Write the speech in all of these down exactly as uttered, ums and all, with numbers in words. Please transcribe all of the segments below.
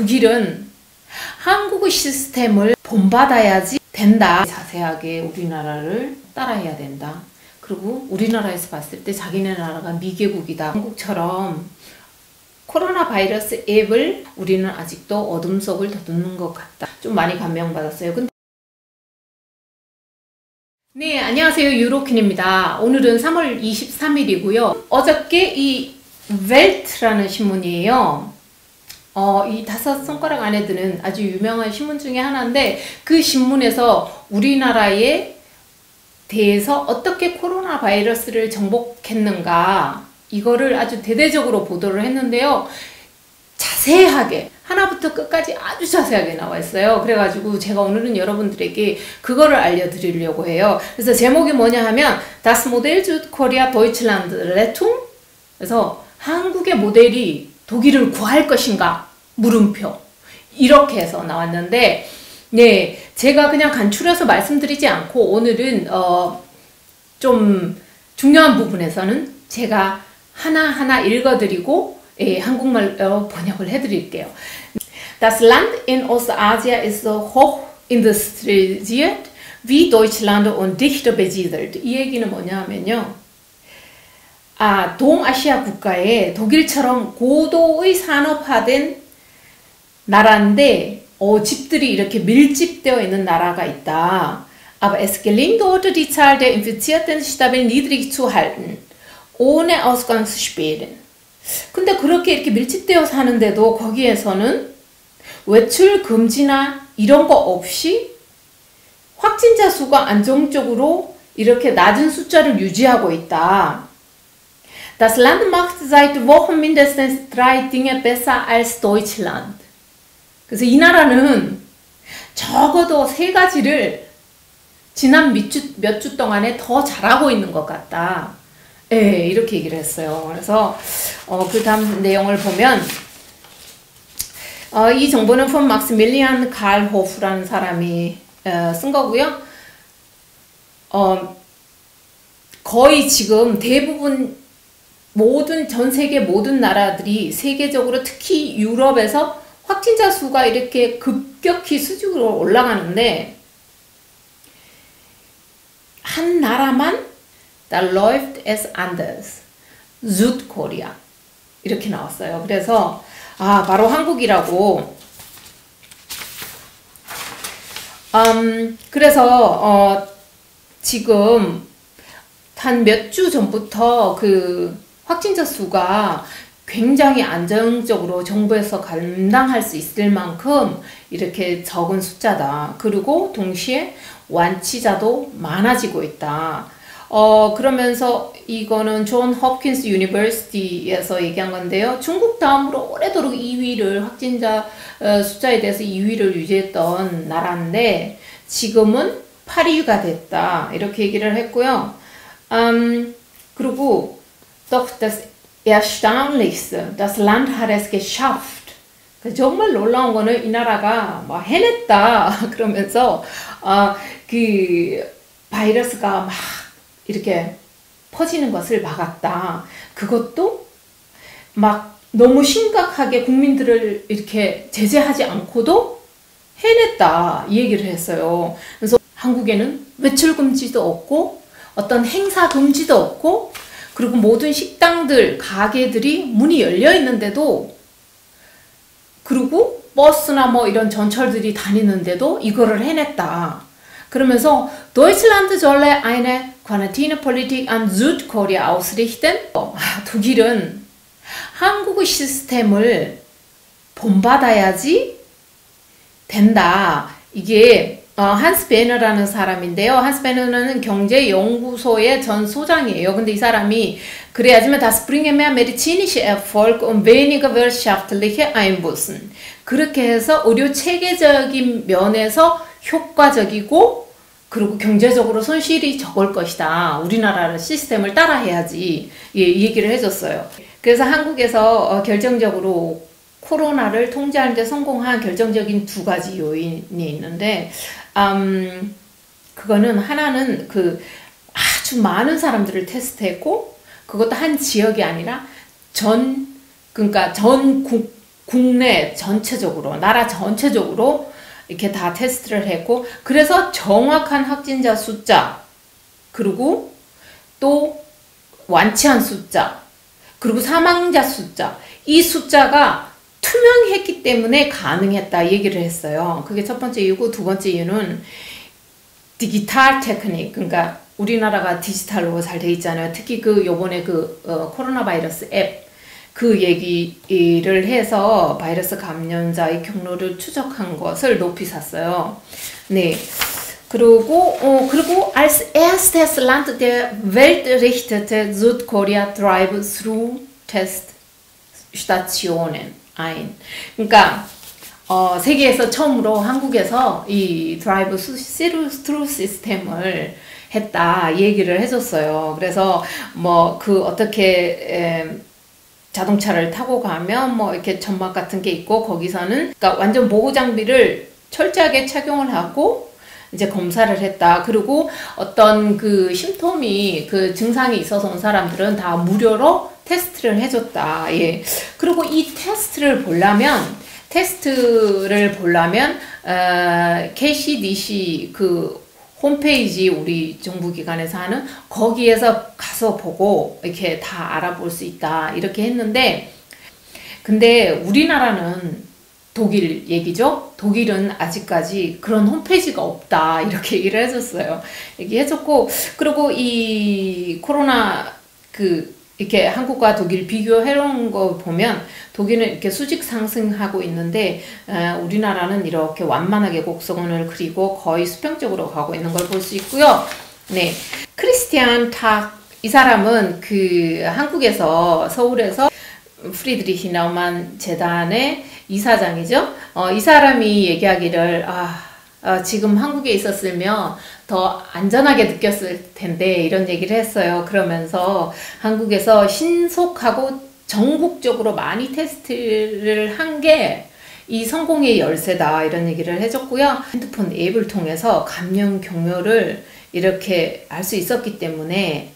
독일은 한국의 시스템을 본받아야지 된다. 자세하게 우리나라를 따라해야 된다. 그리고 우리나라에서 봤을 때 자기네 나라가 미개국이다. 한국처럼 코로나 바이러스 앱을 우리는 아직도 어둠 속을 더듬는 것 같다. 좀 많이 감명받았어요. 근데 네, 안녕하세요. 유로킨입니다. 오늘은 삼월 이십삼일이고요. 어저께 이 웰트라는 신문이에요. 어, 이 다섯 손가락 안에 드는 아주 유명한 신문 중에 하나인데, 그 신문에서 우리나라에 대해서 어떻게 코로나 바이러스를 정복했는가, 이거를 아주 대대적으로 보도를 했는데요. 자세하게 하나부터 끝까지 아주 자세하게 나와 있어요. 그래가지고 제가 오늘은 여러분들에게 그거를 알려드리려고 해요. 그래서 제목이 뭐냐 하면 Das Modell Südkorea Deutschland Rettung. 그래서 한국의 모델이 독일을 구할 것인가? 물음표. 이렇게 해서 나왔는데, 네, 제가 그냥 간추려서 말씀드리지 않고 오늘은 어, 좀 중요한 부분에서는 제가 하나하나 읽어드리고 예, 한국말로 번역을 해드릴게요. Das Land in Ostasien ist so hoch industrialisiert wie Deutschland und dicht besiedelt. 이 얘기는 뭐냐 하면요. 아, 동아시아 국가에 독일처럼 고도의 산업화된 나라인데 어, 집들이 이렇게 밀집되어 있는 나라가 있다. Aber es gelingt dort die Zahl der Infizierten stabil niedrig zu halten, ohne Ausgangssperren. 근데 그렇게 이렇게 밀집되어 사는데도 거기에서는 외출 금지나 이런 거 없이 확진자 수가 안정적으로 이렇게 낮은 숫자를 유지하고 있다. Das Land macht seit Wochen mindestens drei Dinge besser als Deutschland. 그래서 이 나라는 적어도 세 가지를 지난 몇 주, 몇 주 동안에 더 잘하고 있는 것 같다. 예, 이렇게 얘기를 했어요. 그래서 어, 그 다음 내용을 보면 어, 이 정보는 폰 막스밀리안 칼호프라는 사람이 어, 쓴 거고요. 어, 거의 지금 대부분 모든 전 세계 모든 나라들이 세계적으로 특히 유럽에서 확진자 수가 이렇게 급격히 수직으로 올라가는데 한 나라만 Da läuft es anders. Südkorea. 이렇게 나왔어요. 그래서 아, 바로 한국이라고. 음, 그래서 어, 지금 한 몇 주 전부터 그 확진자 수가 굉장히 안정적으로 정부에서 감당할 수 있을 만큼 이렇게 적은 숫자다. 그리고 동시에 완치자도 많아지고 있다. 어, 그러면서 이거는 존 홉킨스 유니버시티에서 얘기한 건데요. 중국 다음으로 오래도록 이 위를 확진자 어, 숫자에 대해서 이 위를 유지했던 나라인데 지금은 팔 위가 됐다. 이렇게 얘기를 했고요. 음, 그리고 Doch das Erstaunlichste, das Land hat es geschafft. 정말 놀라운 거는 이 나라가 막 해냈다. 그러면서 어, 그 바이러스가 막 이렇게 퍼지는 것을 막았다. 그것도 막 너무 심각하게 국민들을 이렇게 제재하지 않고도 해냈다. 이 얘기를 했어요. 그래서 한국에는 외출 금지도 없고 어떤 행사 금지도 없고 그리고 모든 식당들, 가게들이 문이 열려 있는데도 그리고 버스나 뭐 이런 전철들이 다니는데도 이거를 해냈다. 그러면서 Deutschland solle eine Quarantänepolitik an Südkorea ausrichten. 독일은 한국의 시스템을 본받아야지 된다. 이게 어, 한스 베너라는 사람인데요. 한스 베너는 경제연구소의 전 소장이에요. 근데 이 사람이 그래야지만 das bringe mehr medizinische Erfolg und weniger wirtschaftliche Einbußen. 그렇게 해서 의료 체계적인 면에서 효과적이고 그리고 경제적으로 손실이 적을 것이다. 우리나라의 시스템을 따라해야지. 예, 이 얘기를 해줬어요. 그래서 한국에서 어, 결정적으로 코로나를 통제하는 데 성공한 결정적인 두 가지 요인이 있는데 음, 그거는 하나는 그 아주 많은 사람들을 테스트했고 그것도 한 지역이 아니라 전 그러니까 전국 국내 전체적으로, 나라 전체적으로 이렇게 다 테스트를 했고, 그래서 정확한 확진자 숫자, 그리고 또 완치한 숫자, 그리고 사망자 숫자, 이 숫자가 투명했기 때문에 가능했다 얘기를 했어요. 그게 첫 번째 이유고, 두 번째 이유는 디지털 테크닉, 그러니까 우리나라가 디지털로 잘 돼 있잖아요. 특히 그 요번에 그 어, 코로나 바이러스 앱 그 얘기를 해서 바이러스 감염자의 경로를 추적한 것을 높이 샀어요. 네. 그리고, 어, 그리고 als erstes Land der Welt richtete Südkorea Drive-Thru-Teststationen ein. 그러니까, 어, 세계에서 처음으로 한국에서 이 드라이브-스루 시스템을 했다 얘기를 해줬어요. 그래서 뭐 그 어떻게 에, 자동차를 타고 가면 뭐 이렇게 점막 같은 게 있고, 거기서는 그러니까 완전 보호 장비를 철저하게 착용을 하고 이제 검사를 했다. 그리고 어떤 그 심톰이 그 증상이 있어서 온 사람들은 다 무료로 테스트를 해줬다. 예. 그리고 이 테스트를 보려면 테스트를 보려면 어, 케이씨디씨 그 홈페이지 우리 정부기관에서 하는 거기에서 가서 보고 이렇게 다 알아볼 수 있다 이렇게 했는데, 근데 우리나라는 독일 얘기죠. 독일은 아직까지 그런 홈페이지가 없다 이렇게 얘기를 해줬어요. 얘기해줬고, 그리고 이 코로나 그 이렇게 한국과 독일 비교해놓은 거 보면 독일은 이렇게 수직 상승하고 있는데 어, 우리나라는 이렇게 완만하게 곡선을 그리고 거의 수평적으로 가고 있는 걸 볼 수 있고요. 네, 크리스티안 탁, 이 사람은 그 한국에서 서울에서 프리드리히 나우만 재단의 이사장이죠. 어, 이 사람이 얘기하기를 아 어, 지금 한국에 있었으면 더 안전하게 느꼈을 텐데 이런 얘기를 했어요. 그러면서 한국에서 신속하고 전국적으로 많이 테스트를 한 게 이 성공의 열쇠다 이런 얘기를 해줬고요. 핸드폰 앱을 통해서 감염 경로를 이렇게 알 수 있었기 때문에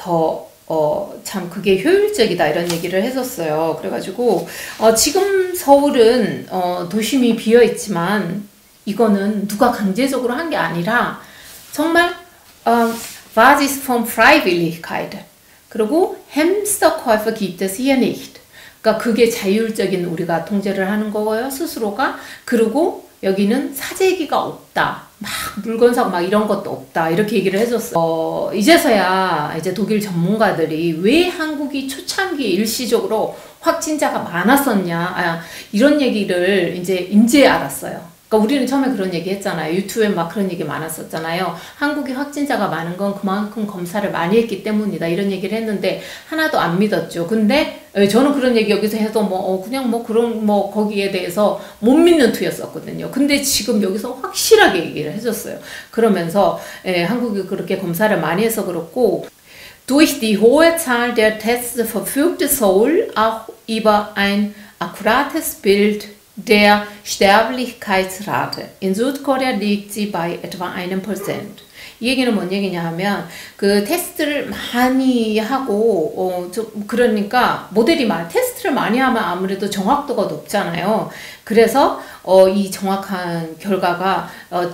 더 어, 참 그게 효율적이다 이런 얘기를 해줬어요. 그래가지고 어, 지금 서울은 어, 도심이 비어 있지만 이거는 누가 강제적으로 한 게 아니라 정말 어, Basis von Freiwilligkeit, 그리고 Hamsterkäufe gibt es hier nicht. 그러니까 그게 자율적인 우리가 통제를 하는 거고요, 스스로가. 그리고 여기는 사재기가 없다. 막 물건 사고 막 이런 것도 없다. 이렇게 얘기를 해줬어요. 어, 이제서야 이제 독일 전문가들이 왜 한국이 초창기 일시적으로 확진자가 많았었냐, 아, 이런 얘기를 이제 인제 알았어요. 그러니까 우리는 처음에 그런 얘기 했잖아요. 유튜브에 막 그런 얘기 많았었잖아요. 한국이 확진자가 많은 건 그만큼 검사를 많이 했기 때문이다 이런 얘기를 했는데 하나도 안 믿었죠. 근데 저는 그런 얘기 여기서 해도 뭐 어, 그냥 뭐 그런 뭐 거기에 대해서 못 믿는 투였었거든요. 근데 지금 여기서 확실하게 얘기를 해줬어요. 그러면서 예, 한국이 그렇게 검사를 많이 해서 그렇고, durch die hohe Zahl der Tests verfügte Seoul auch über ein akkurates Bild der Sterblichkeitsrate. In Südkorea liegt sie bei etwa einem Prozent. 이 얘기는 뭔 얘기냐 하면 그 테스트를 많이 하고 어, 좀 그러니까 모델이 많이 테스트를 많이 하면 아무래도 정확도가 높잖아요. 그래서 어, 이 정확한 결과가 어,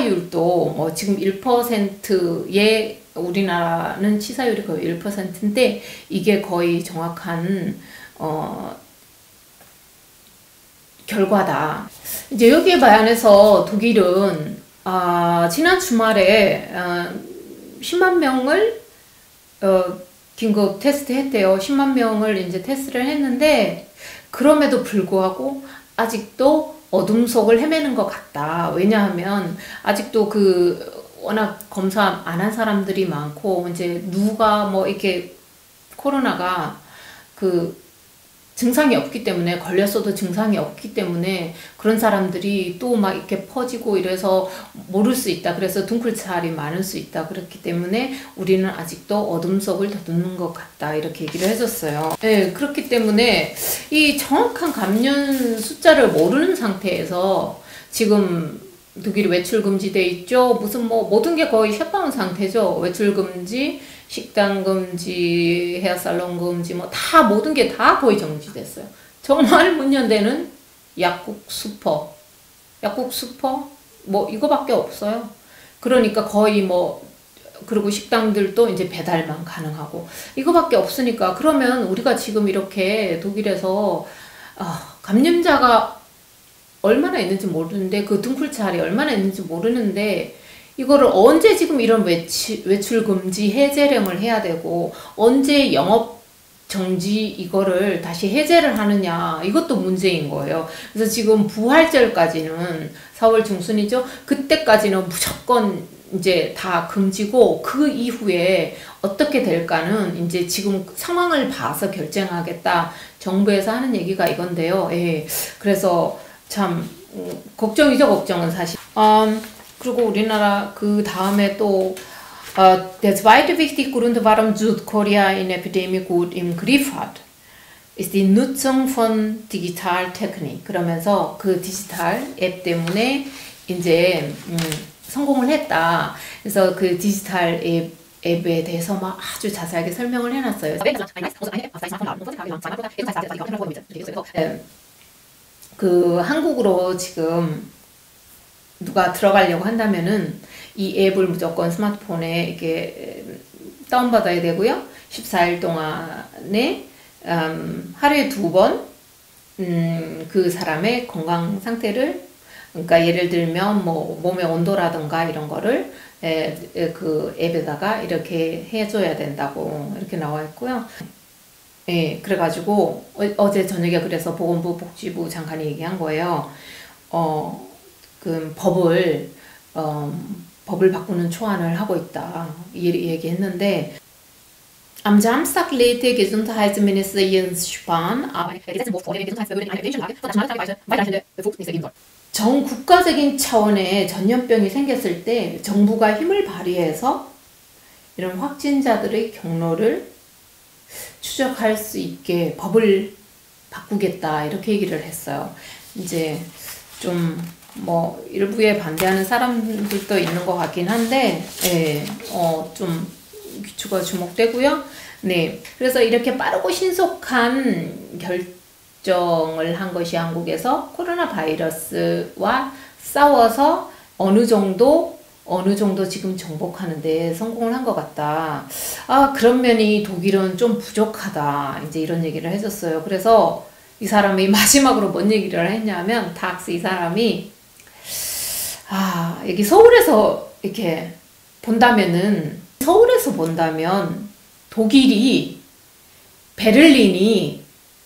치사율도 뭐 지금 일 퍼센트의 우리나라는 치사율이 거의 일 퍼센트인데 이게 거의 정확한 어, 결과다. 이제 여기에 반해서 독일은 아, 지난 주말에 아, 십만 명을 어, 긴급 테스트 했대요. 십만 명을 이제 테스트를 했는데 그럼에도 불구하고 아직도 어둠 속을 헤매는 것 같다. 왜냐하면 아직도 그 워낙 검사 안 한 사람들이 많고 이제 누가 뭐 이렇게 코로나가 그 증상이 없기 때문에, 걸렸어도 증상이 없기 때문에 그런 사람들이 또 막 이렇게 퍼지고 이래서 모를 수 있다. 그래서 둥클살이 많을 수 있다. 그렇기 때문에 우리는 아직도 어둠 속을 더듬는 것 같다. 이렇게 얘기를 해줬어요. 네, 그렇기 때문에 이 정확한 감염 숫자를 모르는 상태에서 지금 독일이 외출 금지돼 있죠. 무슨 뭐 모든 게 거의 셧다운 상태죠. 외출 금지, 식당 금지, 헤어살론 금지, 뭐 다 모든 게 다 거의 정지됐어요. 정말 문 연대는 약국 슈퍼, 약국 슈퍼 뭐 이거밖에 없어요. 그러니까 거의 뭐 그리고 식당들도 이제 배달만 가능하고 이거밖에 없으니까 그러면 우리가 지금 이렇게 독일에서 아, 감염자가 얼마나 있는지 모르는데 그 등풀찰이 얼마나 있는지 모르는데 이거를 언제 지금 이런 외출, 외출 금지 해제령을 해야 되고 언제 영업 정지 이거를 다시 해제를 하느냐 이것도 문제인 거예요. 그래서 지금 부활절까지는 사월 중순이죠. 그때까지는 무조건 이제 다 금지고 그 이후에 어떻게 될까는 이제 지금 상황을 봐서 결정하겠다. 정부에서 하는 얘기가 이건데요. 예. 그래서 참 음, 걱정이죠. 걱정은 사실. 음, 그리고 우리나라 그 다음에 또 äh, der zweite wichtige Grund, warum Südkorea in Epidemie gut im Griff hat, ist die Nutzung von Digitaltechnik. 그러면서 그 디지털 앱 때문에 이제 음, 성공을 했다. 그래서 그 디지털 앱 앱에 대해서 막 아주 자세하게 설명을 해놨어요. 그 한국으로 지금 누가 들어가려고 한다면은 이 앱을 무조건 스마트폰에 이렇게 다운받아야 되고요. 십사 일 동안에 음, 하루에 두 번 음, 그 사람의 건강 상태를 그러니까 예를 들면 뭐 몸의 온도라든가 이런 거를 에, 에, 그 앱에다가 이렇게 해줘야 된다고 이렇게 나와 있고요. 예, 그래가지고 어, 어제 저녁에 그래서 보건부 복지부 장관이 얘기한 거예요. 어, 그 법을 어, 법을 바꾸는 초안을 하고 있다 이 얘기했는데 Am Samstag lädt Gesundheitsminister Jens Spahn aber Gesetzentwurf vor, der den Gesundheitsbehörden in einer epidemischen Lage von nationaler weiterreichende Befugnisse geben soll. 전 국가적인 차원의 전염병이 생겼을 때 정부가 힘을 발휘해서 이런 확진자들의 경로를 추적할 수 있게 법을 바꾸겠다 이렇게 얘기를 했어요. 이제 좀 뭐 일부에 반대하는 사람들도 있는 것 같긴 한데, 예, 어, 좀 귀추가 주목되고요. 네, 그래서 이렇게 빠르고 신속한 결정을 한 것이 한국에서 코로나 바이러스와 싸워서 어느 정도 어느 정도 지금 정복하는데 성공을 한 것 같다. 아, 그런 면이 독일은 좀 부족하다. 이제 이런 얘기를 해줬어요. 그래서 이 사람이 마지막으로 뭔 얘기를 했냐면, 닥스 이 사람이, 아, 여기 서울에서 이렇게 본다면은, 서울에서 본다면 독일이, 베를린이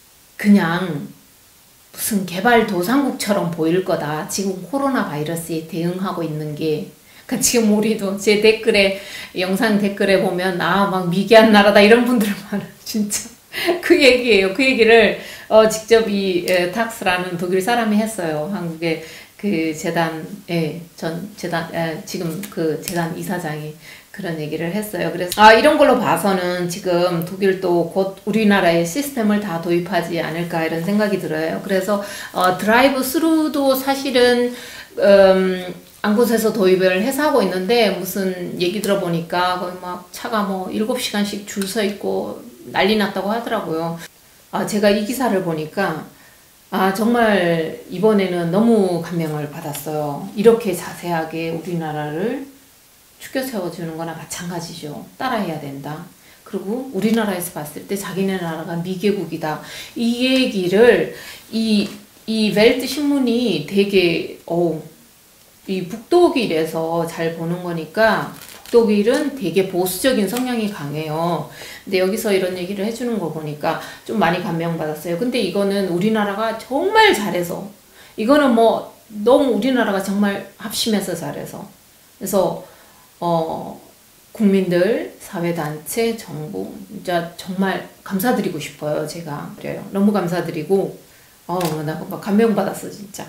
그냥 무슨 개발도상국처럼 보일 거다. 지금 코로나 바이러스에 대응하고 있는 게. 그러니까 지금 우리도 제 댓글에, 영상 댓글에 보면, 아, 막 미개한 나라다. 이런 분들 많아요. 진짜. 그 얘기예요. 그 얘기를 어, 직접 이 에, 탁스라는 독일 사람이 했어요. 한국의 그 재단의 전 재단 에, 지금 그 재단 이사장이 그런 얘기를 했어요. 그래서 아, 이런 걸로 봐서는 지금 독일도 곧 우리나라의 시스템을 다 도입하지 않을까 이런 생각이 들어요. 그래서 어, 드라이브 스루도 사실은 음, 한 곳에서 도입을 해서 하고 있는데 무슨 얘기 들어보니까 거의 막 차가 뭐 일곱 시간씩 줄 서 있고 난리 났다고 하더라고요. 아, 제가 이 기사를 보니까 아, 정말 이번에는 너무 감명을 받았어요. 이렇게 자세하게 우리나라를 추켜 세워주는 거나 마찬가지죠. 따라해야 된다. 그리고 우리나라에서 봤을 때 자기네 나라가 미개국이다. 이 얘기를 이, 이 웰트 신문이 되게 어, 이 북독일에서 잘 보는 거니까 북독일은 되게 보수적인 성향이 강해요. 근데 여기서 이런 얘기를 해주는 거 보니까 좀 많이 감명받았어요. 근데 이거는 우리나라가 정말 잘해서, 이거는 뭐 너무 우리나라가 정말 합심해서 잘해서, 그래서 어 국민들, 사회단체, 정부 진짜 정말 감사드리고 싶어요. 제가 그래요. 너무 감사드리고 어, 나 막 감명받았어, 진짜.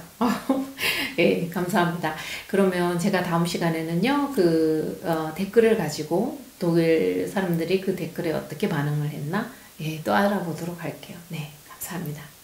예, 감사합니다. 그러면 제가 다음 시간에는요, 그, 어, 댓글을 가지고 독일 사람들이 그 댓글에 어떻게 반응을 했나? 예, 또 알아보도록 할게요. 네, 감사합니다.